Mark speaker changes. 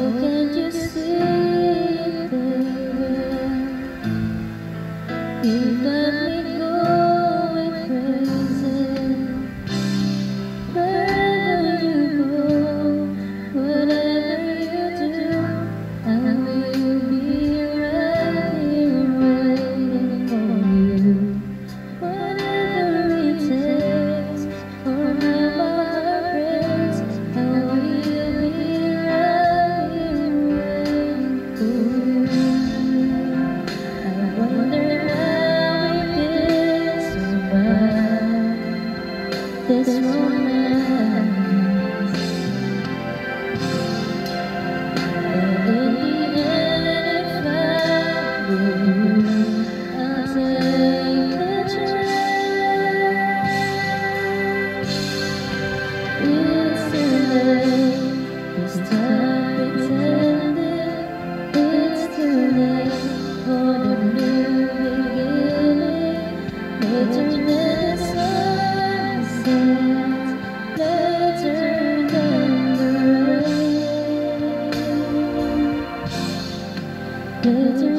Speaker 1: can't you see it, baby? You got me going crazy. Wherever you go, whatever you do, I will be right here waiting for you. Whatever it takes, or how my heart breaks, I will be right here waiting for you. I wonder how we can survive this romance, but in the end, if I were you, I'll take the chance. It's too late to stop pretending. It's too late for the new beginning. Later than the sun sets, later than the rain, later